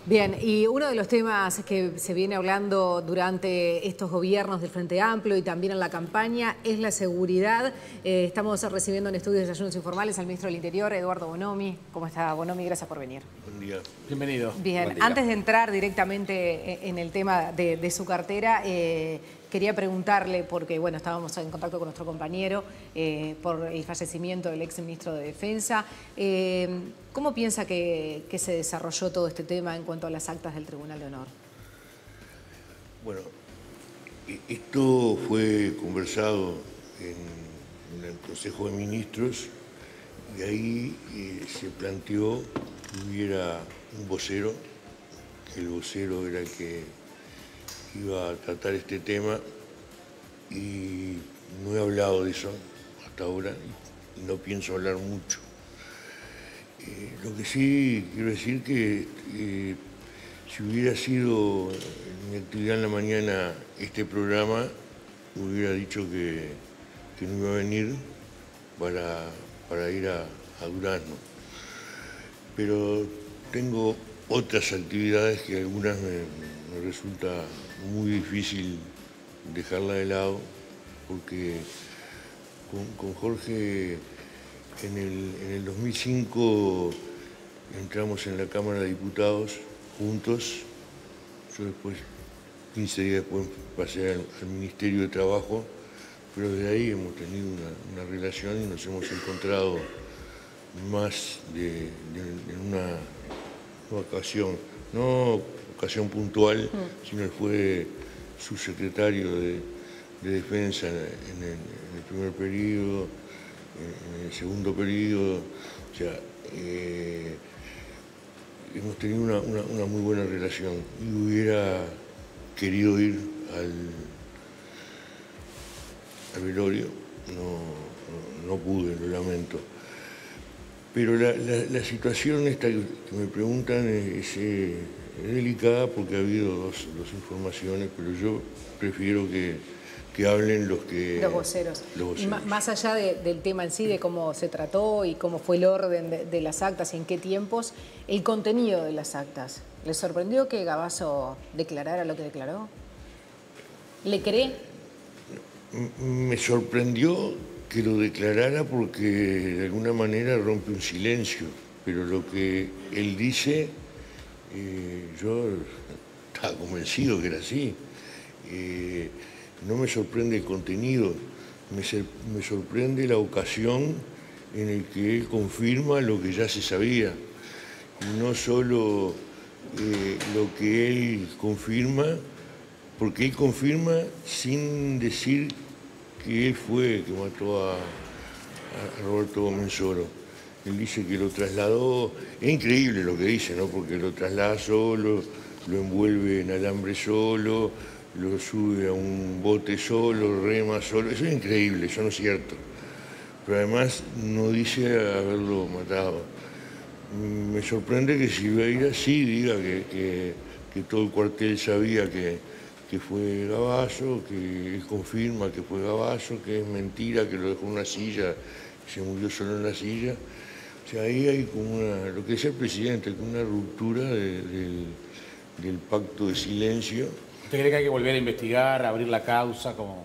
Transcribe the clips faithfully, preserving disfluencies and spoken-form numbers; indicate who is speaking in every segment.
Speaker 1: Bien, y uno de los temas que se viene hablando durante estos gobiernos del Frente Amplio y también en la campaña es la seguridad. Eh, estamos recibiendo en Estudios de Desayunos Informales al ministro del Interior, Eduardo Bonomi. ¿Cómo está, Bonomi? Gracias por venir.
Speaker 2: Buen día.
Speaker 3: Bienvenido.
Speaker 1: Bien,
Speaker 3: Buen día.
Speaker 1: Antes de entrar directamente en el tema de, de su cartera, eh, quería preguntarle, porque bueno, estábamos en contacto con nuestro compañero eh, por el fallecimiento del ex ministro de Defensa. Eh, ¿Cómo piensa que, que se desarrolló todo este tema en cuanto a las actas del Tribunal de Honor?
Speaker 2: Bueno, esto fue conversado en, en el Consejo de Ministros y ahí eh, se planteó que hubiera un vocero, que el vocero era el que iba a tratar este tema y no he hablado de eso hasta ahora y no pienso hablar mucho. Eh, lo que sí quiero decir que eh, si hubiera sido mi actividad en la mañana este programa, hubiera dicho que, que no iba a venir para, para ir a, a Durazno. Pero tengo otras actividades que algunas me, me resulta muy difícil dejarla de lado, porque con, con Jorge en el, en el dos mil cinco entramos en la Cámara de Diputados juntos. Yo después, quince días después, pasé al, al Ministerio de Trabajo, pero desde ahí hemos tenido una, una relación y nos hemos encontrado más de, de, en una, una ocasión, no ocasión puntual, mm. sino él fue subsecretario de, de Defensa en el, en el primer periodo, en el segundo periodo, o sea, eh, hemos tenido una, una, una muy buena relación y hubiera querido ir al, al velorio, no, no, no pude, lo lamento. Pero la, la, la situación esta que me preguntan es, es delicada porque ha habido dos, dos informaciones, pero yo prefiero que, que hablen los que...
Speaker 1: Los voceros.
Speaker 2: Los voceros.
Speaker 1: Y más allá de, del tema en sí, de cómo se trató y cómo fue el orden de, de las actas y en qué tiempos, el contenido de las actas. ¿Le sorprendió que Gavazo declarara lo que declaró? ¿Le cree?
Speaker 2: Me sorprendió que lo declarara porque de alguna manera rompe un silencio, pero lo que él dice, eh, yo estaba convencido que era así. Eh, no me sorprende el contenido, me, me sorprende la ocasión en la que él confirma lo que ya se sabía, y no solo eh, lo que él confirma, porque él confirma sin decir que él fue el que mató a, a Roberto Gómez Soro. Él dice que lo trasladó, es increíble lo que dice, ¿no? Porque lo traslada solo, lo envuelve en alambre solo, lo sube a un bote solo, rema solo, eso es increíble, eso no es cierto. Pero además no dice haberlo matado. Me sorprende que Silveira sí diga que, que, que todo el cuartel sabía que, que fue Gavazo, que él confirma que fue Gavazo, que es mentira, que lo dejó en una silla, que se murió solo en la silla. O sea, ahí hay como una, lo que decía el presidente, como una ruptura de, del, del pacto de silencio.
Speaker 3: ¿Usted cree que hay que volver a investigar, abrir la causa? Como...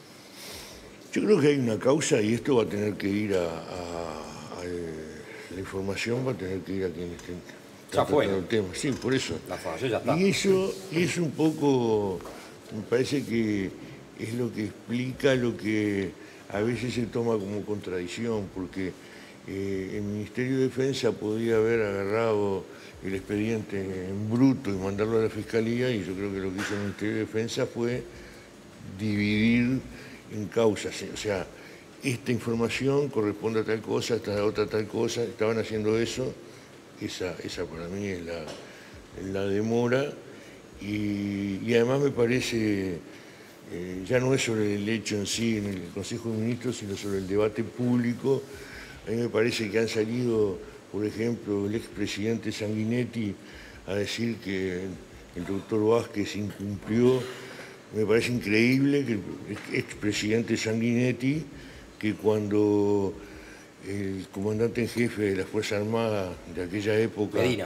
Speaker 2: Yo creo que hay una causa y esto va a tener que ir a, a, a la información, va a tener que ir a quien esté tratando el tema. Sí, por eso.
Speaker 3: La fase ya está.
Speaker 2: Y eso es un poco, me parece que es lo que explica lo que a veces se toma como contradicción, porque eh, el Ministerio de Defensa podía haber agarrado el expediente en bruto y mandarlo a la Fiscalía, y yo creo que lo que hizo el Ministerio de Defensa fue dividir en causas. O sea, esta información corresponde a tal cosa, esta otra tal cosa, estaban haciendo eso, esa, esa para mí es la, la demora, y, y además me parece, eh, ya no es sobre el hecho en sí en el Consejo de Ministros, sino sobre el debate público. A mí me parece que han salido, por ejemplo, el expresidente Sanguinetti a decir que el doctor Vázquez incumplió. Me parece increíble que el expresidente Sanguinetti, que cuando el comandante en jefe de la Fuerza Armada de aquella época,
Speaker 4: Medina,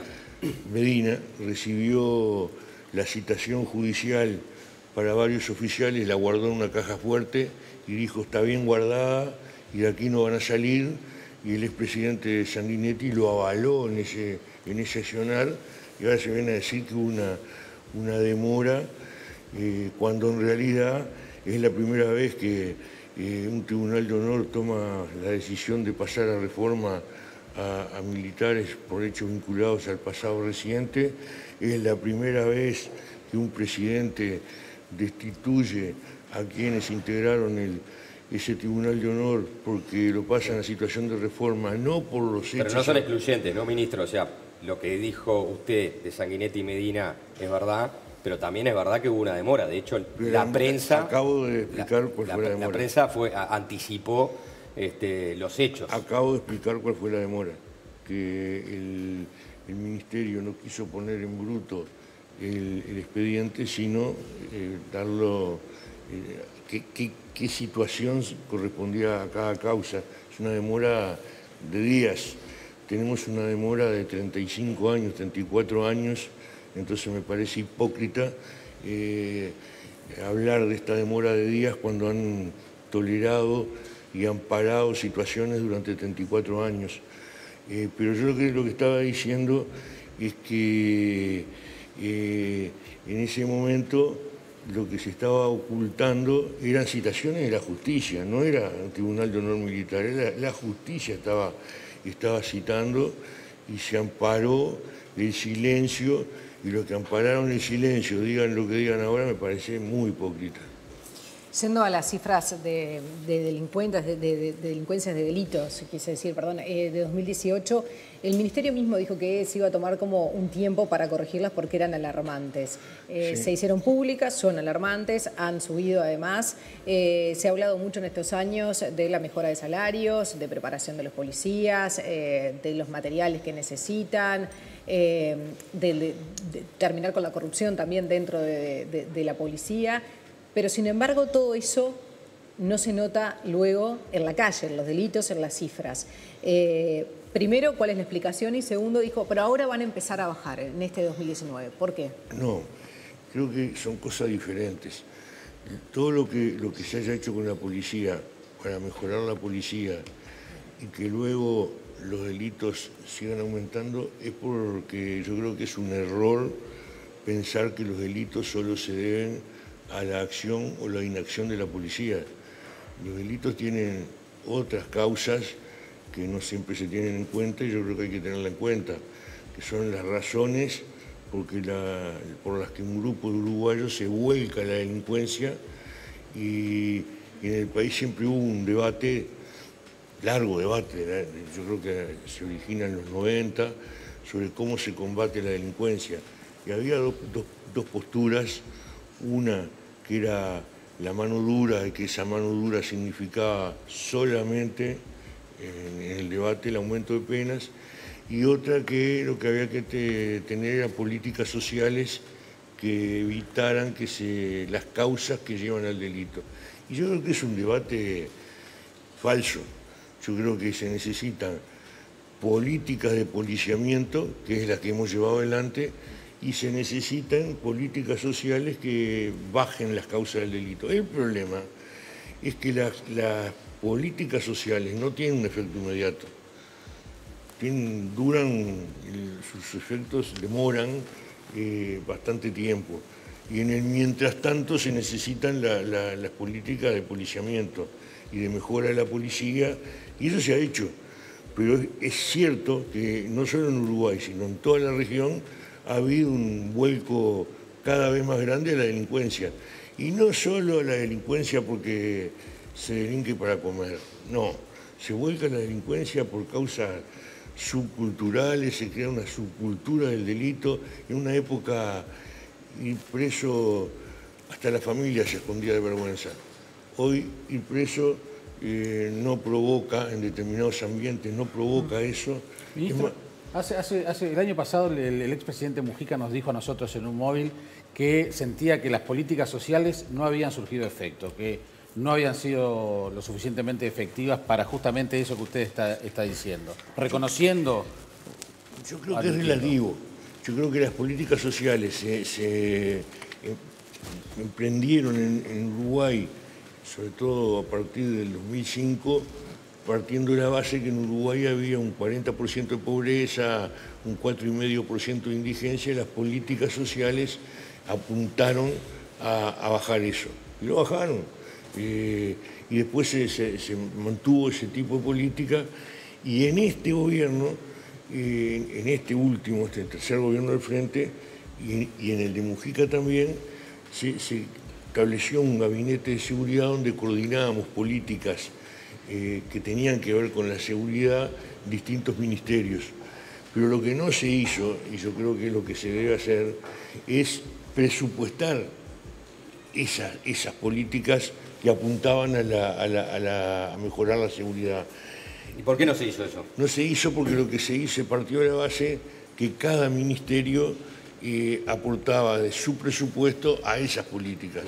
Speaker 2: Medina recibió la citación judicial para varios oficiales, la guardó en una caja fuerte y dijo está bien guardada y de aquí no van a salir, y el expresidente Sanguinetti lo avaló en ese, en ese accionar, y ahora se viene a decir que hubo una, una demora, eh, cuando en realidad es la primera vez que eh, un tribunal de honor toma la decisión de pasar a reforma a, a militares por hechos vinculados al pasado reciente. Es la primera vez que un presidente destituye a quienes integraron el, ese tribunal de honor porque lo pasan a situación de reforma, no por los hechos...
Speaker 4: Pero no son excluyentes, ¿no, ministro? O sea, lo que dijo usted de Sanguinetti y Medina es verdad, pero también es verdad que hubo una demora. De hecho,
Speaker 2: Pero
Speaker 4: la prensa...
Speaker 2: Acabo de explicar
Speaker 4: la,
Speaker 2: cuál
Speaker 4: la,
Speaker 2: fue la demora.
Speaker 4: La prensa fue, a, anticipó este, los hechos.
Speaker 2: Acabo de explicar cuál fue la demora. Que el, el Ministerio no quiso poner en bruto el, el expediente, sino eh, darlo... Eh, qué, qué, qué situación correspondía a cada causa. Es una demora de días. Tenemos una demora de treinta y cinco años, treinta y cuatro años, entonces me parece hipócrita eh, hablar de esta demora de días cuando han tolerado y amparado situaciones durante treinta y cuatro años. Eh, pero yo lo que, lo que estaba diciendo es que eh, en ese momento lo que se estaba ocultando eran citaciones de la justicia, no era un tribunal de honor militar, era la justicia estaba, estaba citando y se amparó el silencio, y los que ampararon el silencio, digan lo que digan ahora, me parece muy hipócrita.
Speaker 1: Yendo a las cifras de, de delincuentes, de, de, de delincuencias de delitos, quise decir, perdón, eh, de dos mil dieciocho, el Ministerio mismo dijo que se iba a tomar como un tiempo para corregirlas porque eran alarmantes. Eh, sí. Se hicieron públicas, son alarmantes, han subido además. Eh, se ha hablado mucho en estos años de la mejora de salarios, de preparación de los policías, eh, de los materiales que necesitan, eh, de, de, de terminar con la corrupción también dentro de, de, de la policía. Pero, sin embargo, todo eso no se nota luego en la calle, en los delitos, en las cifras. Eh, primero, ¿cuál es la explicación? Y segundo, dijo, pero ahora van a empezar a bajar en este dos mil diecinueve. ¿Por qué?
Speaker 2: No, creo que son cosas diferentes. Todo lo que, lo que se haya hecho con la policía para mejorar la policía y que luego los delitos sigan aumentando es porque yo creo que es un error pensar que los delitos solo se deben a la acción o la inacción de la policía. Los delitos tienen otras causas que no siempre se tienen en cuenta y yo creo que hay que tenerla en cuenta, que son las razones porque la, por las que un grupo de uruguayos se vuelca a la delincuencia, y, y en el país siempre hubo un debate, largo debate, yo creo que se origina en los noventa, sobre cómo se combate la delincuencia. Y había dos, dos, dos posturas. Una que era la mano dura, y que esa mano dura significaba solamente en, en el debate el aumento de penas, y otra que lo que había que te, tener eran políticas sociales que evitaran que se, las causas que llevan al delito. Y yo creo que es un debate falso. Yo creo que se necesitan políticas de policiamiento, que es la que hemos llevado adelante, y se necesitan políticas sociales que bajen las causas del delito. El problema es que las, las políticas sociales no tienen un efecto inmediato. Tienen, duran, el, sus efectos demoran eh, bastante tiempo. Y en el mientras tanto se necesitan la, la, las políticas de policiamiento y de mejora de la policía, y eso se ha hecho. Pero es, es cierto que no solo en Uruguay, sino en toda la región, ha habido un vuelco cada vez más grande a la delincuencia. Y no solo a la delincuencia porque se delinque para comer, no. Se vuelca la delincuencia por causas subculturales, se crea una subcultura del delito. En una época, ir preso, hasta la familia se escondía de vergüenza. Hoy ir preso eh, no provoca, en determinados ambientes, no provoca eso.
Speaker 3: ¿Ministro? Hace, hace, hace, el año pasado el, el expresidente Mujica nos dijo a nosotros en un móvil que sentía que las políticas sociales no habían surgido efecto, que no habían sido lo suficientemente efectivas para justamente eso que usted está, está diciendo. Reconociendo...
Speaker 2: Yo creo que es relativo. yo creo que las políticas sociales se, se emprendieron en, en Uruguay, sobre todo a partir del dos mil cinco, partiendo de la base que en Uruguay había un cuarenta por ciento de pobreza, un cuatro coma cinco por ciento de indigencia, y las políticas sociales apuntaron a, a bajar eso. Y lo bajaron. Eh, y después se, se, se mantuvo ese tipo de política, y en este gobierno, eh, en este último, este tercer gobierno del Frente, y, y en el de Mujica también, se, se estableció un gabinete de seguridad donde coordinábamos políticas eh, que tenían que ver con la seguridad, distintos ministerios. Pero lo que no se hizo, y yo creo que lo que se debe hacer, es presupuestar esas, esas políticas que apuntaban a, la, a, la, a, la, a mejorar la seguridad.
Speaker 4: ¿Y por qué no se hizo eso?
Speaker 2: No se hizo porque lo que se hizo, se partió de la base que cada ministerio eh, aportaba de su presupuesto a esas políticas.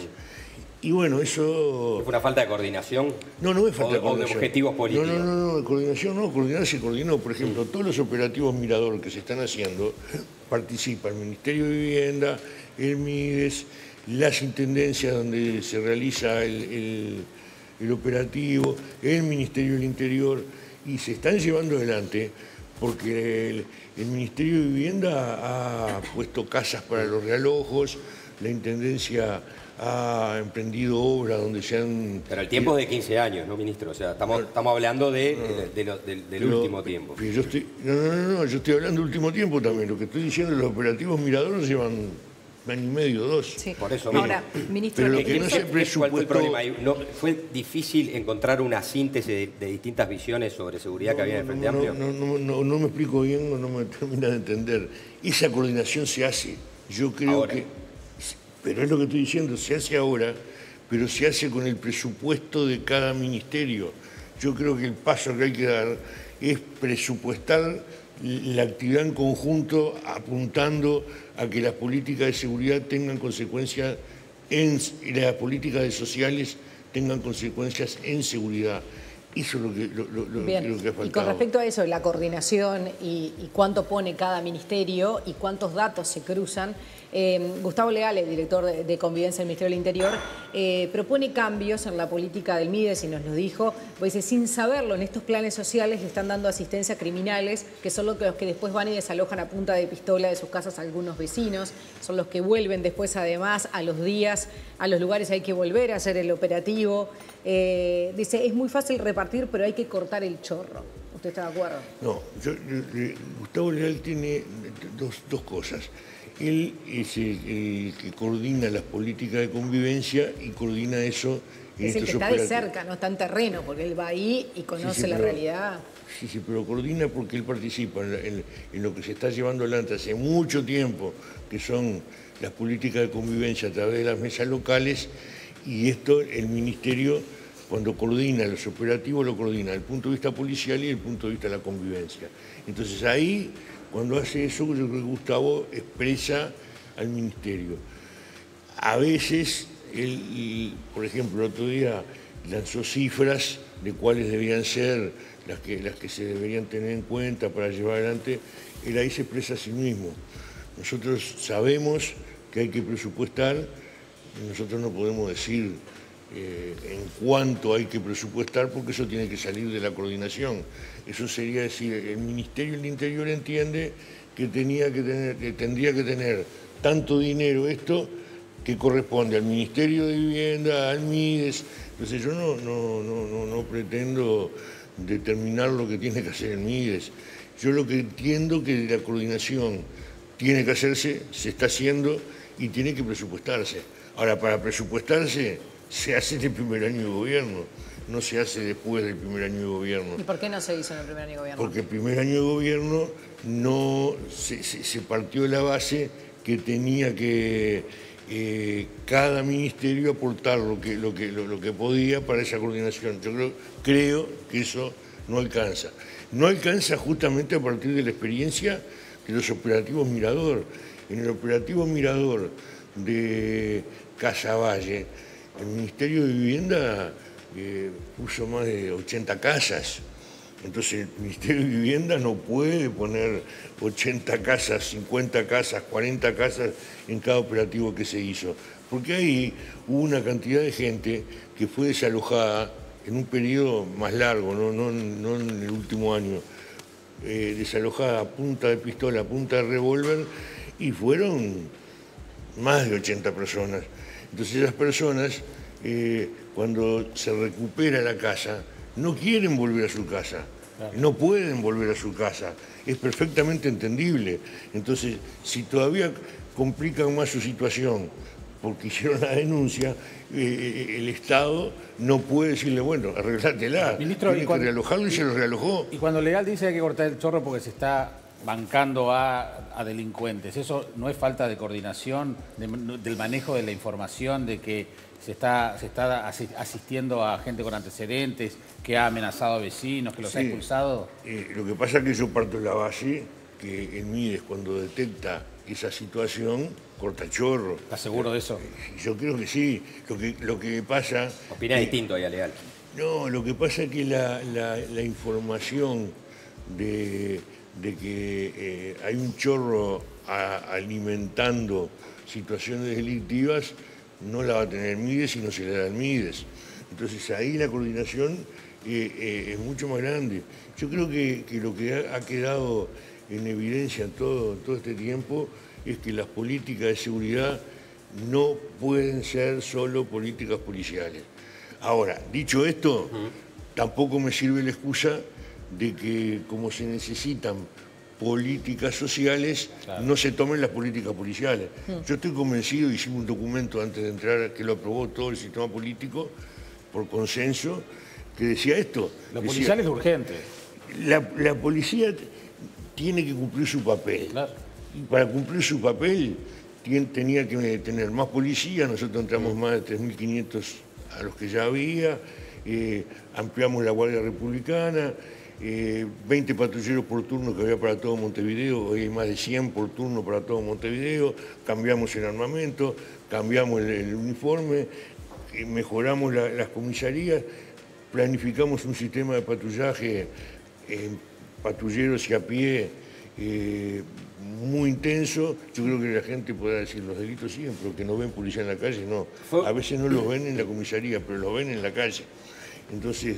Speaker 2: Y bueno, eso...
Speaker 4: ¿Fue una falta de coordinación?
Speaker 2: No, no es falta de coordinación.
Speaker 4: ¿O de objetivos políticos?
Speaker 2: No, no, no, no, coordinación no, coordinar se coordinó. Por ejemplo, todos los operativos Mirador que se están haciendo, participa el Ministerio de Vivienda, el MIDES, las intendencias donde se realiza el, el, el operativo, el Ministerio del Interior, y se están llevando adelante porque el, el Ministerio de Vivienda ha puesto casas para los realojos, la Intendencia ha emprendido obras donde se han...
Speaker 4: Pero el tiempo es de quince años, ¿no, ministro? O sea, estamos, estamos hablando de, de, de lo, de, del
Speaker 2: pero,
Speaker 4: último tiempo.
Speaker 2: Pero yo estoy, no, no, no, no, yo estoy hablando del último tiempo también. Lo que estoy diciendo es que los operativos Mirador llevan un año y medio, dos.
Speaker 1: Sí.
Speaker 4: Por eso
Speaker 1: Ahora,
Speaker 4: mismo.
Speaker 1: ministro,
Speaker 2: pero lo
Speaker 1: ¿qué,
Speaker 2: que no
Speaker 1: qué,
Speaker 2: se
Speaker 4: ¿Cuál fue el
Speaker 2: presupuestó...
Speaker 4: problema ahí? ¿No, ¿Fue difícil encontrar una síntesis de, de distintas visiones sobre seguridad
Speaker 2: no,
Speaker 4: que había en el Frente
Speaker 2: no,
Speaker 4: Amplio?
Speaker 2: No, no, no, no, no me explico bien, no me termina de entender. Esa coordinación se hace. Yo creo
Speaker 4: Ahora.
Speaker 2: que... Pero es lo que estoy diciendo, se hace ahora, pero se hace con el presupuesto de cada ministerio. Yo creo que el paso que hay que dar es presupuestar la actividad en conjunto, apuntando a que las políticas de seguridad tengan consecuencias en, y las políticas de sociales tengan consecuencias en seguridad. Eso es lo que, lo, lo,
Speaker 1: Bien.
Speaker 2: lo que ha faltado.
Speaker 1: Y con respecto a eso, la coordinación y, y cuánto pone cada ministerio y cuántos datos se cruzan, eh, Gustavo Legale, director de, de Convivencia del Ministerio del Interior, eh, propone cambios en la política del MIDES, y nos lo dijo, pues dice, sin saberlo, en estos planes sociales le están dando asistencia a criminales, que son los que, los que después van y desalojan a punta de pistola de sus casas a algunos vecinos, son los que vuelven después además a los días, a los lugares hay que volver a hacer el operativo. Eh, dice, es muy fácil repartir, pero hay que cortar el chorro. ¿Usted está de acuerdo?
Speaker 2: No, yo, yo, Gustavo Leal tiene dos, dos cosas. Él es el, el que coordina las políticas de convivencia y coordina eso en
Speaker 1: es el
Speaker 2: estos
Speaker 1: que está
Speaker 2: operativos.
Speaker 1: de cerca, no está en terreno, porque él va ahí y conoce
Speaker 2: sí, sí,
Speaker 1: la
Speaker 2: pero,
Speaker 1: realidad.
Speaker 2: Sí, sí, pero coordina porque él participa en, la, en, en lo que se está llevando adelante hace mucho tiempo, que son las políticas de convivencia a través de las mesas locales, y esto el Ministerio, cuando coordina los operativos, lo coordina desde el punto de vista policial y desde el punto de vista de la convivencia. Entonces ahí, cuando hace eso, yo creo que Gustavo expresa al Ministerio. A veces, él, por ejemplo, el otro día lanzó cifras de cuáles debían ser las que, las que se deberían tener en cuenta para llevar adelante. Él ahí se expresa a sí mismo. Nosotros sabemos que hay que presupuestar, nosotros no podemos decir eh, en cuánto hay que presupuestar, porque eso tiene que salir de la coordinación. Eso sería decir, el Ministerio del Interior entiende que, tenía que, tener, que tendría que tener tanto dinero esto que corresponde al Ministerio de Vivienda, al MIDES. Entonces yo no, no, no, no, no pretendo determinar lo que tiene que hacer el MIDES. Yo lo que entiendo que la coordinación tiene que hacerse, se está haciendo y tiene que presupuestarse. Ahora, para presupuestarse se hace en el primer año de gobierno, no se hace después del primer año de gobierno.
Speaker 1: ¿Y por qué no se hizo en el primer año de gobierno?
Speaker 2: Porque el primer año de gobierno no se, se, se partió de la base que tenía que eh, cada ministerio aportar lo que, lo, que, lo, lo que podía para esa coordinación. Yo creo, creo que eso no alcanza. No alcanza justamente a partir de la experiencia de los operativos Mirador. En el operativo Mirador de Casaballe, el Ministerio de Vivienda eh, puso más de ochenta casas Entonces el Ministerio de Vivienda no puede poner ochenta casas, cincuenta casas, cuarenta casas en cada operativo que se hizo. Porque ahí hubo una cantidad de gente que fue desalojada en un periodo más largo, no, no, no en el último año, eh, desalojada a punta de pistola, a punta de revólver, y fueron más de ochenta personas. Entonces esas personas, eh, cuando se recupera la casa, no quieren volver a su casa, no pueden volver a su casa, es perfectamente entendible. Entonces, si todavía complican más su situación porque hicieron la denuncia, eh, el Estado no puede decirle, bueno, arreglátela,
Speaker 3: Ministro,
Speaker 2: tiene que realojarlo y, y se lo realojó.
Speaker 3: Y cuando legal dice que hay que cortar el chorro porque se está bancando a, a delincuentes, ¿eso no es falta de coordinación, de, del manejo de la información, de que se está, se está asistiendo a gente con antecedentes, que ha amenazado a vecinos, que los
Speaker 2: sí.
Speaker 3: ha expulsado?
Speaker 2: Eh, lo que pasa es que yo parto de la base que el MIDES, cuando detecta esa situación, corta chorro.
Speaker 3: ¿Estás seguro de eso?
Speaker 2: Yo creo que sí. Lo que, lo que pasa...
Speaker 4: Opina
Speaker 2: que,
Speaker 4: distinto ahí, Legal.
Speaker 2: No, lo que pasa es que la, la, la información de, de que eh, hay un chorro a, alimentando situaciones delictivas no la va a tener el MIDES y no se le da al MIDES. Entonces ahí la coordinación eh, eh, es mucho más grande. Yo creo que, que lo que ha, ha quedado en evidencia en todo, todo este tiempo es que las políticas de seguridad no pueden ser solo políticas policiales. Ahora, dicho esto, uh-huh. tampoco me sirve la excusa de que como se necesitan políticas sociales, claro. no se tomen las políticas policiales. Uh-huh. Yo estoy convencido, hicimos un documento antes de entrar que lo aprobó todo el sistema político por consenso, que decía esto.
Speaker 3: Lo
Speaker 2: decía,
Speaker 3: policial es urgente.
Speaker 2: La, la policía tiene que cumplir su papel. Claro. Y para cumplir su papel tiene, tenía que tener más policía. Nosotros entramos más de tres mil quinientos a los que ya había, eh, ampliamos la Guardia Republicana, eh, veinte patrulleros por turno que había para todo Montevideo, hoy hay más de cien por turno para todo Montevideo, cambiamos el armamento, cambiamos el, el uniforme, eh, mejoramos la, las comisarías, planificamos un sistema de patrullaje en eh, patrulleros y a pie eh, muy intenso. Yo creo que la gente podrá decir, los delitos siguen, pero que no ven policía en la calle, no. A veces no los ven en la comisaría, pero los ven en la calle. Entonces...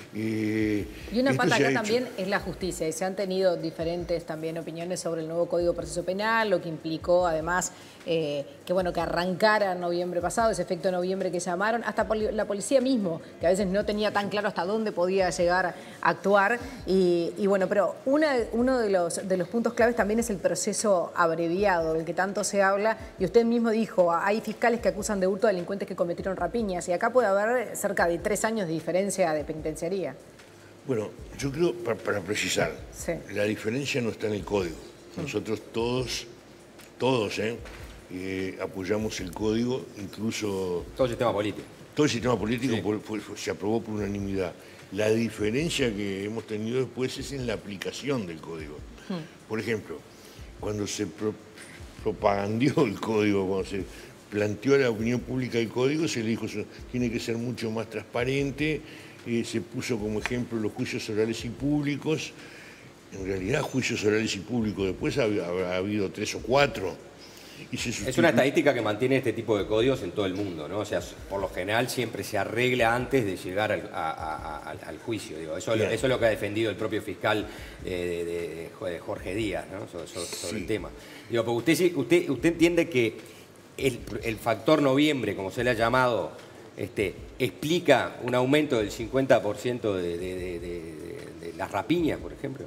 Speaker 1: Eh, y una pata acá también es la justicia, y se han tenido diferentes también opiniones sobre el nuevo Código de Proceso Penal, lo que implicó además eh, que bueno que arrancara en noviembre pasado, ese efecto de noviembre que llamaron, hasta poli la policía mismo, que a veces no tenía tan claro hasta dónde podía llegar a actuar, y, y bueno, pero una, uno de los, de los puntos claves también es el proceso abreviado, del que tanto se habla, y usted mismo dijo, hay fiscales que acusan de hurto a delincuentes que cometieron rapiñas, y acá puede haber cerca de tres años de diferencia de penitenciaría.
Speaker 2: Bueno, yo creo, para, para precisar, sí. la diferencia no está en el código. Nosotros todos, todos, ¿eh? Eh, apoyamos el código, incluso...
Speaker 4: Todo el sistema político.
Speaker 2: Todo el sistema político sí. por, por, se aprobó por unanimidad. La diferencia que hemos tenido después es en la aplicación del código. Hmm. Por ejemplo, cuando se pro, propagandió el código, cuando se planteó a la opinión pública el código, se le dijo que tiene que ser mucho más transparente. Eh, se puso como ejemplo los juicios orales y públicos. En realidad, juicios orales y públicos después ha, ha, ha habido tres o cuatro. Y se
Speaker 4: es una estadística que mantiene este tipo de códigos en todo el mundo, ¿no? O sea, por lo general siempre se arregla antes de llegar al, a, a, a, al juicio. Digo. Eso, eso es lo que ha defendido el propio fiscal eh, de, de Jorge Díaz, ¿no? sobre, sobre, sobre sí. el tema. Digo, porque usted, usted, usted entiende que el, el factor noviembre, como se le ha llamado, Este, explica un aumento del cincuenta por ciento de, de, de, de, de las rapiñas, por ejemplo.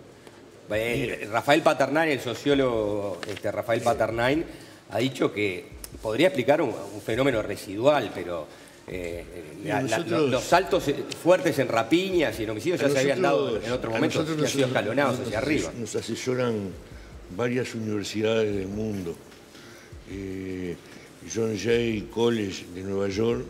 Speaker 4: Eh, Rafael Paternain, el sociólogo este, Rafael Paternain, ha dicho que podría explicar un, un fenómeno residual, pero eh, la, nosotros, la, los saltos fuertes en rapiñas y en homicidios ya se habían dado en otros momentos, ya han sido escalonados hacia arriba.
Speaker 2: Nos asesoran varias universidades del mundo. Eh, John Jay College de Nueva York,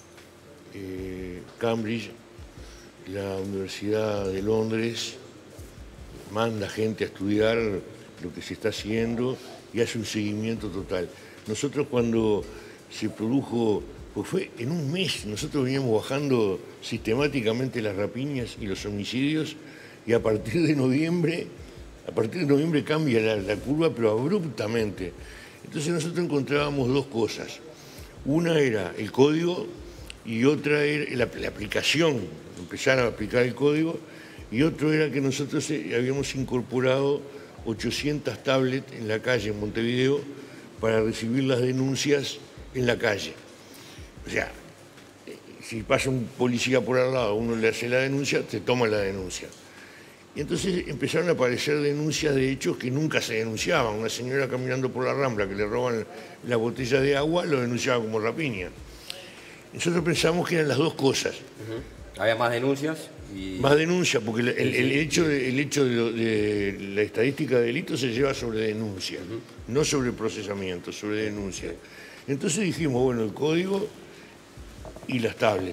Speaker 2: Eh, Cambridge, la Universidad de Londres, manda gente a estudiar lo que se está haciendo y hace un seguimiento total. Nosotros cuando se produjo, pues fue en un mes, nosotros veníamos bajando sistemáticamente las rapiñas y los homicidios y a partir de noviembre, a partir de noviembre cambia la, la curva, pero abruptamente. Entonces nosotros encontrábamos dos cosas. Una era el código y otra era la, la aplicación, empezar a aplicar el código, y otro era que nosotros habíamos incorporado ochocientas tablets en la calle, en Montevideo, para recibir las denuncias en la calle. O sea, si pasa un policía por al lado, uno le hace la denuncia, se toma la denuncia. Y entonces empezaron a aparecer denuncias de hechos que nunca se denunciaban. Una señora caminando por la Rambla que le roban la botella de agua, lo denunciaba como rapiña. Nosotros pensamos que eran las dos cosas.
Speaker 4: Uh-huh. ¿Había más denuncias? Y... Más
Speaker 2: denuncias, porque el, el, el hecho, de, el hecho de, lo, de la estadística de delitos se lleva sobre denuncia, uh-huh. no sobre procesamiento, sobre denuncia. Entonces dijimos, bueno, el código y las tablets.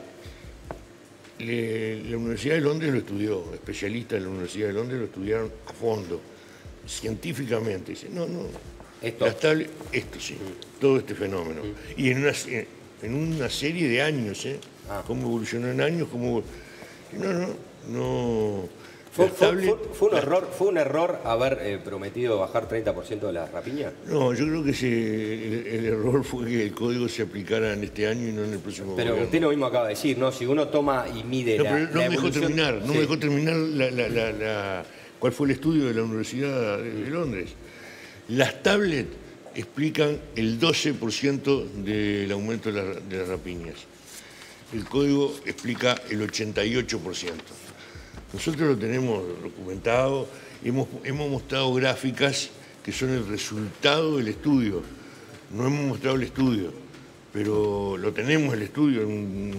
Speaker 2: Le, la Universidad de Londres lo estudió, especialistas de la Universidad de Londres lo estudiaron a fondo, científicamente. Dice, no, no,
Speaker 4: esto,
Speaker 2: las tablets, esto sí, uh-huh. todo este fenómeno. Uh-huh. Y en una, en una serie de años, ¿eh? Ah. Cómo evolucionó en años, cómo... No, no, no...
Speaker 4: ¿Fue, fue, fue, fue, un error, ¿Fue un error haber eh, prometido bajar treinta por ciento de la rapiña?
Speaker 2: No, yo creo que ese, el, el error fue que el código se aplicara en este año y no en el próximo
Speaker 4: Pero
Speaker 2: gobierno.
Speaker 4: usted lo mismo acaba de decir, ¿no? Si uno toma y mide
Speaker 2: no,
Speaker 4: la,
Speaker 2: pero no
Speaker 4: la
Speaker 2: me dejó terminar, no sí. me dejó terminar la, la, la, la, cuál fue el estudio de la Universidad de, de Londres. Las tablets explican el doce por ciento del aumento de, la, de las rapiñas. El código explica el ochenta y ocho por ciento. Nosotros lo tenemos documentado, hemos, hemos mostrado gráficas que son el resultado del estudio. No hemos mostrado el estudio, pero lo tenemos el estudio,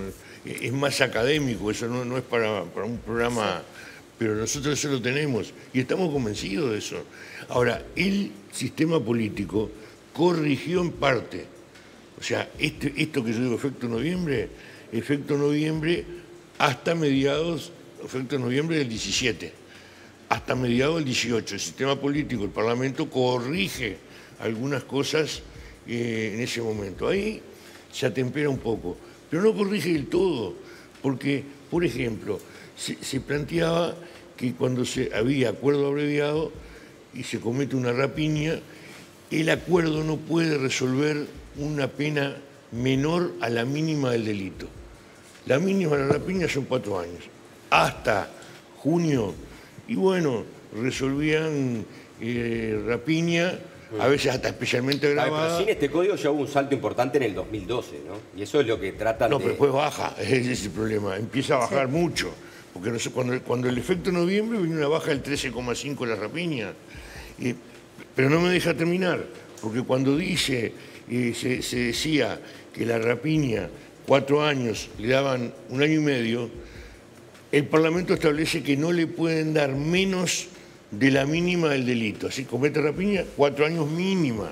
Speaker 2: es más académico, eso no, no es para, para un programa, pero nosotros eso lo tenemos y estamos convencidos de eso. Ahora, el sistema político corrigió en parte, o sea, este, esto que yo digo, efecto noviembre, efecto noviembre hasta mediados, efecto noviembre del diecisiete, hasta mediados del dieciocho. El sistema político, el Parlamento, corrige algunas cosas eh, en ese momento. Ahí se atempera un poco, pero no corrige del todo, porque, por ejemplo, se, se planteaba que cuando se había acuerdo abreviado y se comete una rapiña, el acuerdo no puede resolver una pena menor a la mínima del delito. La mínima de la rapiña son cuatro años. Hasta junio, y bueno, resolvían eh, rapiña, a veces hasta especialmente agravada.
Speaker 4: Pero sin este código ya hubo un salto importante en el dos mil doce, ¿no? Y eso es lo que tratan
Speaker 2: no,
Speaker 4: de...
Speaker 2: No, pero después baja, ese es el problema, empieza a bajar sí. mucho, porque no sé, cuando, cuando el efecto noviembre vino una baja del trece coma cinco de la rapiña, eh, pero no me deja terminar, porque cuando dice, eh, se, se decía que la rapiña, cuatro años, le daban un año y medio, el Parlamento establece que no le pueden dar menos de la mínima del delito. Así comete rapiña, cuatro años mínima.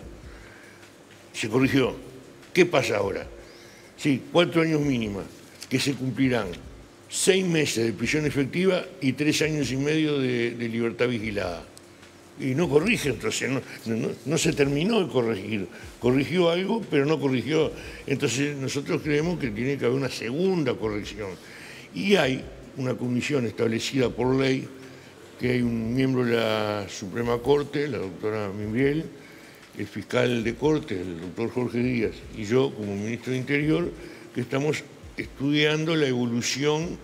Speaker 2: Se corrigió. ¿Qué pasa ahora? Sí, cuatro años mínima, que se cumplirán seis meses de prisión efectiva y tres años y medio de, de libertad vigilada. Y no corrige, entonces no, no, no se terminó de corregir. Corrigió algo, pero no corrigió. Entonces nosotros creemos que tiene que haber una segunda corrección. Y hay una comisión establecida por ley, que hay un miembro de la Suprema Corte, la doctora Mimbriel, el fiscal de Corte, el doctor Jorge Díaz, y yo como ministro de Interior, que estamos estudiando la evolución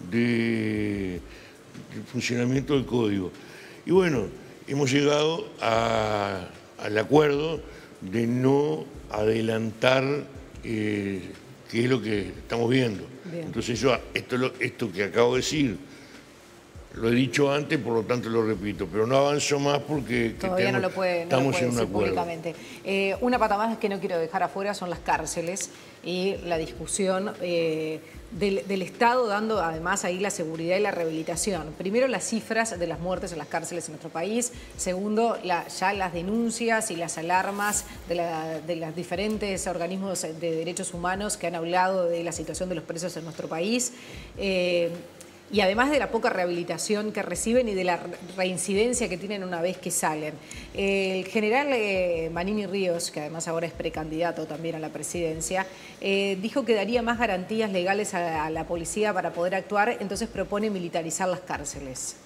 Speaker 2: de, del funcionamiento del código. Y bueno, hemos llegado a, al acuerdo de no adelantar eh, qué es lo que estamos viendo. Bien. Entonces yo, esto, esto que acabo de decir, lo he dicho antes, por lo tanto lo repito, pero no avanzo más porque
Speaker 1: todavía
Speaker 2: tenemos,
Speaker 1: no lo puede, no
Speaker 2: estamos
Speaker 1: lo puede
Speaker 2: en un
Speaker 1: decir
Speaker 2: acuerdo.
Speaker 1: Públicamente. Eh, una pata más que no quiero dejar afuera son las cárceles y la discusión eh, del, del Estado dando además ahí la seguridad y la rehabilitación. Primero, las cifras de las muertes en las cárceles en nuestro país. Segundo, la, ya las denuncias y las alarmas de, la, de los diferentes organismos de derechos humanos que han hablado de la situación de los presos en nuestro país. Eh, Y además de la poca rehabilitación que reciben y de la reincidencia que tienen una vez que salen. El general eh, Manini Ríos, que además ahora es precandidato también a la presidencia, eh, dijo que daría más garantías legales a, a la policía para poder actuar, entonces propone militarizar las cárceles.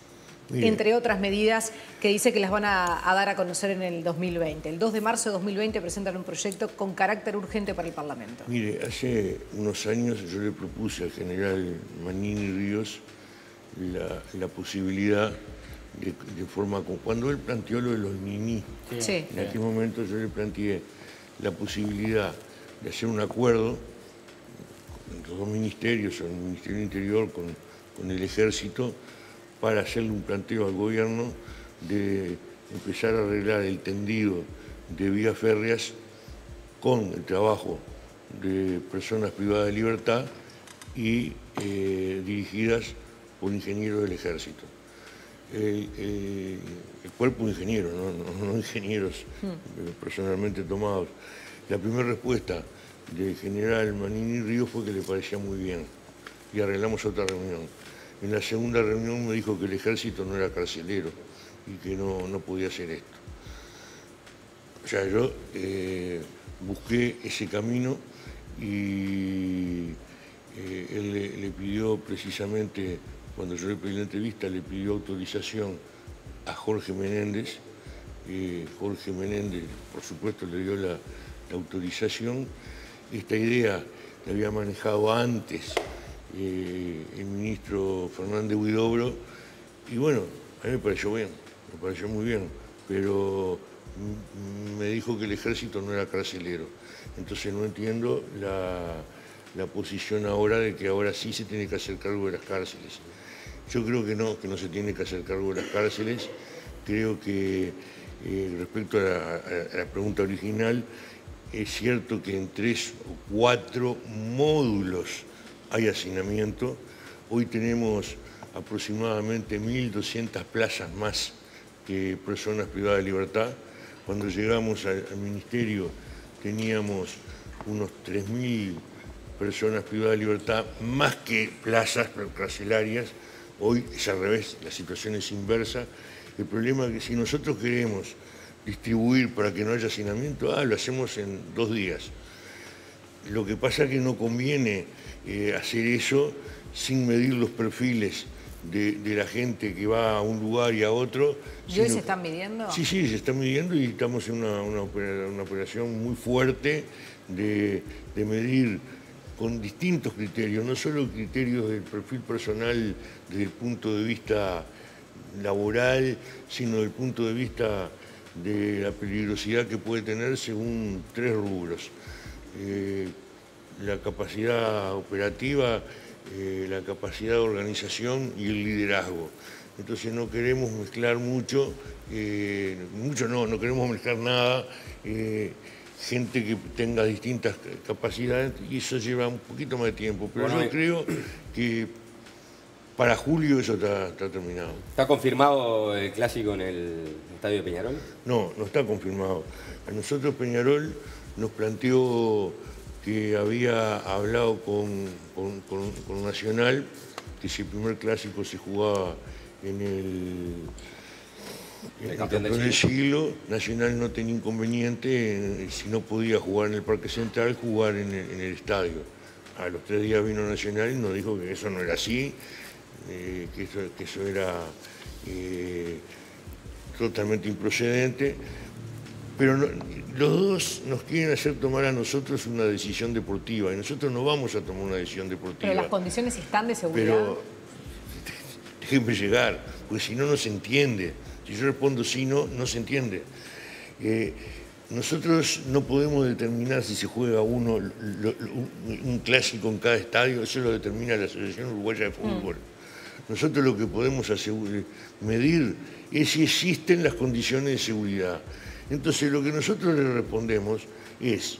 Speaker 1: Mire. Entre otras medidas que dice que las van a, a dar a conocer en el dos mil veinte. El dos de marzo de dos mil veinte presentan un proyecto con carácter urgente para el Parlamento.
Speaker 2: Mire, hace unos años yo le propuse al general Manini Ríos la, la posibilidad de, de forma... Cuando él planteó lo de los Nini, sí. en aquel momento yo le planteé la posibilidad de hacer un acuerdo con los dos ministerios, el Ministerio del Interior con, con el Ejército, para hacerle un planteo al gobierno de empezar a arreglar el tendido de vías férreas con el trabajo de personas privadas de libertad y eh, dirigidas por ingenieros del Ejército. El, el, el cuerpo de ingenieros, no, no, no ingenieros mm. personalmente tomados. La primera respuesta del general Manini Ríos fue que le parecía muy bien y arreglamos otra reunión. En la segunda reunión me dijo que el Ejército no era carcelero y que no, no podía hacer esto. O sea, yo eh, busqué ese camino y eh, él le, le pidió precisamente, cuando yo le pedí la entrevista, le pidió autorización a Jorge Menéndez. Eh, Jorge Menéndez, por supuesto, le dio la, la autorización. Esta idea la había manejado antes Eh, el ministro Fernández Huidobro, y bueno, a mí me pareció bien, me pareció muy bien, pero me dijo que el Ejército no era carcelero, entonces no entiendo la, la posición ahora de que ahora sí se tiene que hacer cargo de las cárceles. Yo creo que no, que no se tiene que hacer cargo de las cárceles. Creo que eh, respecto a la, a la pregunta original, es cierto que en tres o cuatro módulos hay hacinamiento. Hoy tenemos aproximadamente mil doscientas plazas más que personas privadas de libertad. Cuando llegamos al, al ministerio teníamos unos tres mil personas privadas de libertad, más que plazas carcelarias. Hoy es al revés, la situación es inversa. El problema es que si nosotros queremos distribuir para que no haya hacinamiento, ah, lo hacemos en dos días. Lo que pasa es que no conviene eh, hacer eso sin medir los perfiles de, de la gente que va a un lugar y a otro.
Speaker 1: ¿Y hoy se están midiendo?
Speaker 2: Sí, sí, se están midiendo y estamos en una, una, una operación muy fuerte de, de medir con distintos criterios, no solo criterios del perfil personal desde el punto de vista laboral, sino desde el punto de vista de la peligrosidad que puede tener según tres rubros. Eh, la capacidad operativa, eh, la capacidad de organización y el liderazgo. Entonces no queremos mezclar mucho, eh, mucho no, no queremos mezclar nada, eh, gente que tenga distintas capacidades y eso lleva un poquito más de tiempo, pero bueno, yo creo que para julio eso está, está terminado.
Speaker 4: ¿Está confirmado el clásico en el estadio de Peñarol?
Speaker 2: No, no está confirmado. A nosotros Peñarol nos planteó que había hablado con, con, con, con Nacional, que si el primer clásico se jugaba en el, en el campeón del, del siglo, Nacional no tenía inconveniente, en, si no podía jugar en el Parque Central, jugar en el, en el estadio. A los tres días vino Nacional y nos dijo que eso no era así, eh, que, eso, que eso era eh, totalmente improcedente. Pero no, los dos nos quieren hacer tomar a nosotros una decisión deportiva y nosotros no vamos a tomar una decisión deportiva.
Speaker 1: Pero las condiciones están de seguridad.
Speaker 2: Pero déjenme llegar, porque si no, no se entiende. Si yo respondo sí, no, no se entiende. Eh, nosotros no podemos determinar si se juega uno, lo, lo, un, un clásico en cada estadio, eso lo determina la Asociación Uruguaya de Fútbol. Mm. Nosotros lo que podemos asegurar, medir es si existen las condiciones de seguridad. Entonces lo que nosotros le respondemos es,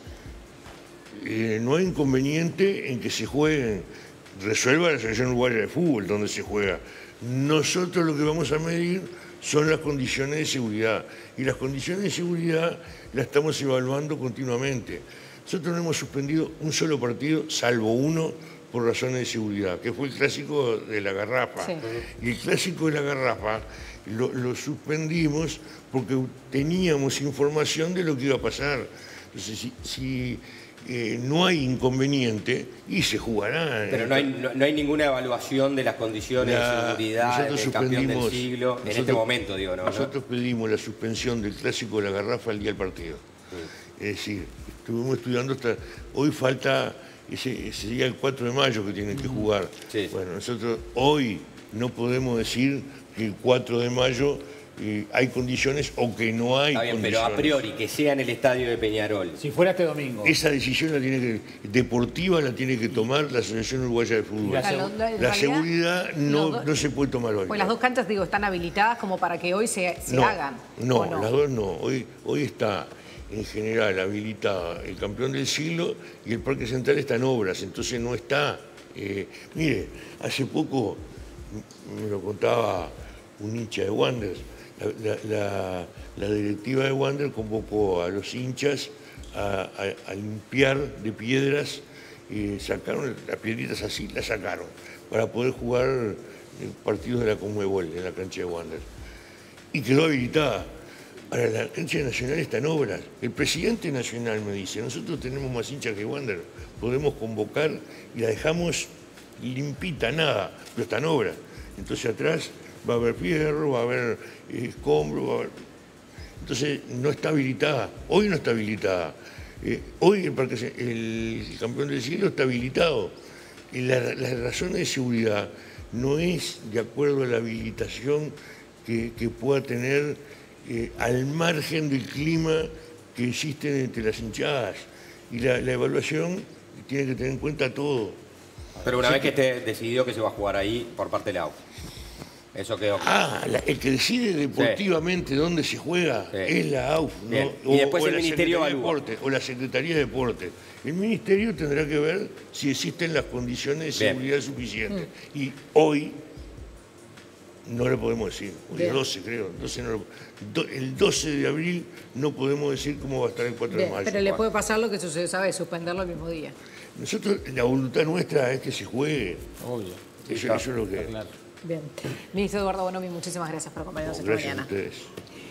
Speaker 2: eh, no hay inconveniente en que se jueguen, resuelva la Asociación Uruguaya de Fútbol donde se juega. Nosotros lo que vamos a medir son las condiciones de seguridad y las condiciones de seguridad las estamos evaluando continuamente. Nosotros no hemos suspendido un solo partido, salvo uno, por razones de seguridad, que fue el clásico de la Garrafa. Sí. Y el clásico de la Garrafa lo, lo suspendimos porque teníamos información de lo que iba a pasar. Entonces, si, si eh, no hay inconveniente, y se jugará.
Speaker 4: Pero no hay, no, no hay ninguna evaluación de las condiciones
Speaker 2: La,
Speaker 4: de seguridad del campeón del siglo
Speaker 2: nosotros,
Speaker 4: en este momento, digo, ¿no?
Speaker 2: Nosotros pedimos la suspensión del clásico de la Garrafa el día del partido. Sí. Es decir, estuvimos estudiando hasta... Hoy falta, ese, ese día el cuatro de mayo que tienen que jugar. Sí. Bueno, nosotros hoy no podemos decir que el cuatro de mayo eh, hay condiciones o que no hay
Speaker 4: Está bien,
Speaker 2: condiciones.
Speaker 4: pero a priori, que sea en el estadio de Peñarol.
Speaker 3: Si fuera este domingo.
Speaker 2: Esa decisión la tiene que, deportiva la tiene que tomar la Asociación Uruguaya de Fútbol. La,
Speaker 1: la, la,
Speaker 2: la seguridad no,
Speaker 1: dos,
Speaker 2: no se puede tomar hoy.
Speaker 1: Pues las dos canchas, digo, están habilitadas como para que hoy se, se
Speaker 2: no,
Speaker 1: hagan.
Speaker 2: No,
Speaker 1: no,
Speaker 2: las dos no. Hoy, hoy está en general habilitada el campeón del siglo y el Parque Central está en obras, entonces no está... Eh, mire, hace poco me lo contaba un hincha de Wanderers, la, la, la directiva de Wanderers convocó a los hinchas a, a, a limpiar de piedras, eh, sacaron las piedritas así, las sacaron, para poder jugar partidos de la Conmebol en la cancha de Wanderers. Y quedó habilitada. Ahora, la cancha nacional está en obras. El presidente nacional me dice, nosotros tenemos más hinchas que Wanderers, podemos convocar y la dejamos limpita, nada, pero está en obras. Entonces atrás va a haber fierro, va a haber escombro, va a haber... Entonces no está habilitada, hoy no está habilitada. Eh, hoy el, parque, el, el campeón del siglo está habilitado. Y la, las razones de seguridad no es de acuerdo a la habilitación que, que pueda tener eh, al margen del clima que existe entre las hinchadas. Y la, la evaluación tiene que tener en cuenta todo.
Speaker 4: Pero una Así vez que, que esté decidido que se va a jugar ahí por parte de la A U F. Eso quedó claro.
Speaker 2: Ah, la, el que decide deportivamente sí. dónde se juega sí. es la A U F, ¿no?
Speaker 4: Y después
Speaker 2: o, o
Speaker 4: el Ministerio
Speaker 2: de Deporte, o la Secretaría de Deporte. El Ministerio tendrá que ver si existen las condiciones de seguridad Bien. suficientes. Mm. Y hoy no lo podemos decir. Hoy Bien. es doce, creo. Entonces no lo, do, el doce de abril no podemos decir cómo va a estar el cuatro
Speaker 1: Bien,
Speaker 2: de mayo.
Speaker 1: Pero le puede pasar lo que se sabe, suspenderlo el mismo día.
Speaker 2: Nosotros, la voluntad nuestra es que se juegue.
Speaker 3: Obvio.
Speaker 2: Eso, eso es lo que...
Speaker 1: Bien. Ministro Eduardo Bonomi, muchísimas gracias por acompañarnos
Speaker 2: no,
Speaker 1: esta mañana.
Speaker 2: Gracias a ustedes.